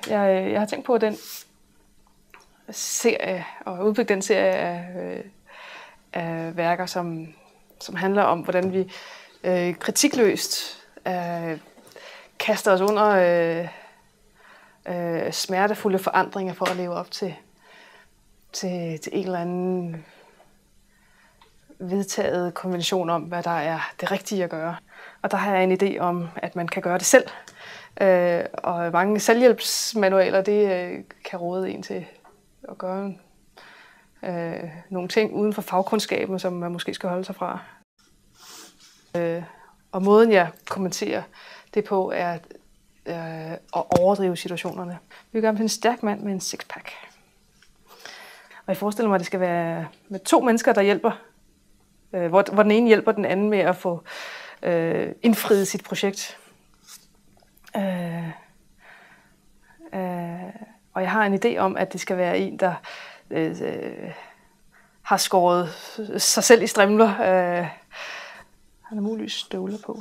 Jeg har tænkt på den serie, og udvikle den serie af værker, som handler om, hvordan vi kritikløst kaster os under smertefulde forandringer for at leve op til en eller anden vedtaget konvention om, hvad der er det rigtige at gøre. Og der har jeg en idé om, at man kan gøre det selv. Og mange selvhjælpsmanualer, det kan råde en til at gøre nogle ting uden for fagkundskaben, som man måske skal holde sig fra. Og måden, jeg kommenterer det på, er at overdrive situationerne. Vi vil gerne have en stærk mand med en sixpack. Og jeg forestiller mig, at det skal være med 2 mennesker, der hjælper. Hvor den ene hjælper den anden med at få indfriet sit projekt. Og jeg har en idé om, at det skal være en, der har skåret sig selv i strimler. Han har muligvis støvler på.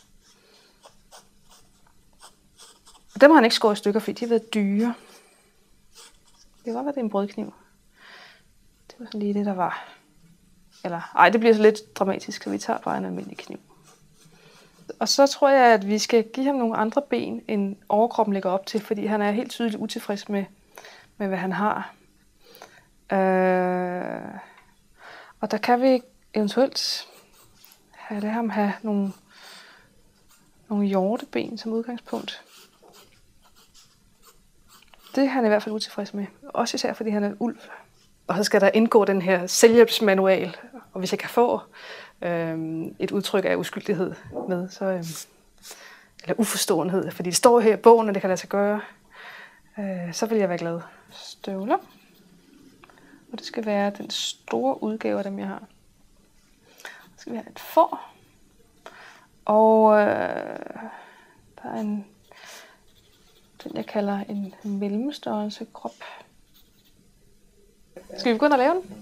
Og dem har han ikke skåret i stykker, fordi de har været dyre. Det kan godt være, det er en brødkniv. Det var sådan lige det, der var. Eller, det bliver så lidt dramatisk, så vi tager bare en almindelig kniv. Og så tror jeg, at vi skal give ham nogle andre ben, end overkroppen lægger op til, fordi han er helt tydeligt utilfreds med hvad han har. Og der kan vi eventuelt lade ham have nogle hjorteben som udgangspunkt. Det er han i hvert fald utilfreds med. Også især fordi han er en ulv. Og så skal der indgå den her selvhjælpsmanual. Og hvis jeg kan få et udtryk af uskyldighed med, så, eller uforståenhed, fordi det står her i bogen, og det kan lade sig gøre, så vil jeg være glad. Støvler. Og det skal være den store udgave af dem, jeg har. Så skal vi have et får. Og der er den jeg kalder en mellemstørrelse krop. Skal vi begynde at lave den?